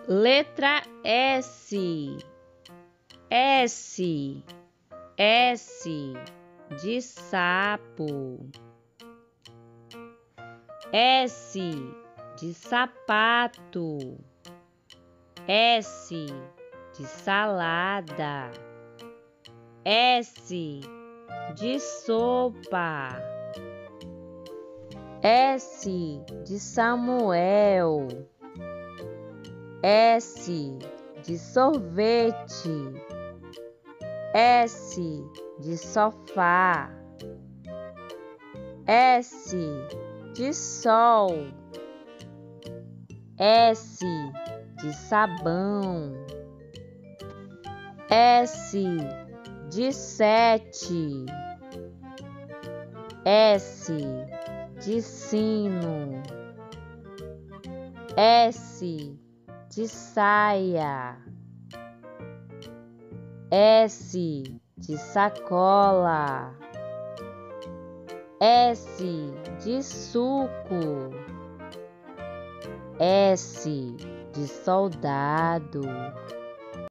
Letra S. S de sapo. S de sapato. S de salada. S de sopa. S de Samuel. S de sorvete. S de sofá. S de sol. S de sabão. S de sete. S de sino. S de saia. S de sacola. S de suco. S de soldado.